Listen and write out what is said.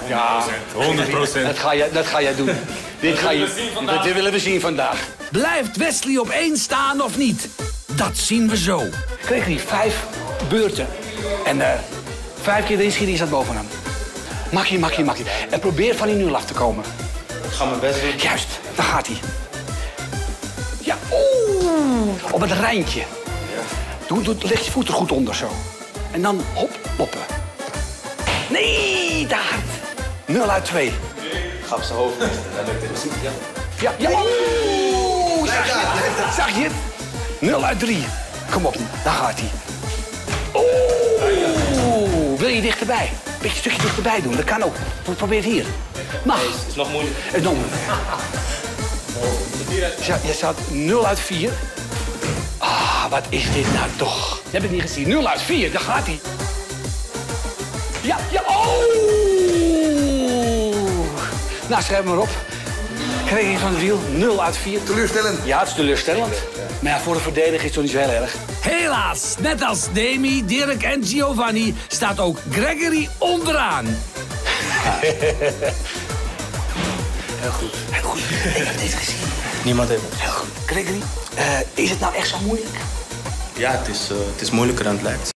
Ja, 100%. Dat ga jij doen. Dit willen we zien vandaag. Blijft Wesley op 1 staan of niet? Dat zien we zo. Kreeg hij 5 beurten. En 5 keer erin schieten, is dat boven hem. Makkie. En probeer van die 0 af te komen. Ik ga mijn best doen. Juist, daar gaat hij. Ja, oeh. Op het rijntje. Leg je voet er goed onder zo. En dan hop, loppen. Nee, daar. 0 uit 2. Ik ga op zijn hoofd misten, dat lukt het. Ja. Oeh, zag je het? 0 uit 3. Kom op, daar gaat hij. Oeh, wil je dichterbij? Een stukje dichterbij doen, dat kan ook. Probeer het hier. Mag. Nee, het is nog moeilijk. Het is nog moeilijk. Je staat 0 uit 4. Ah, wat is dit nou toch? Dat heb ik niet gezien. 0 uit 4, daar gaat hij. Ja, oh! Nou, schrijf maar op. Kreeg hij van het wiel 0 uit 4. Teleurstellend. Ja, het is teleurstellend. Maar ja, voor de verdediger is het toch niet zo heel erg. Helaas, net als Demi, Dirk en Giovanni staat ook Gregory onderaan. Heel goed. Ik heb dit gezien. Niemand heeft het. Heel goed. Gregory, is het nou echt zo moeilijk? Ja, het is moeilijker dan het lijkt.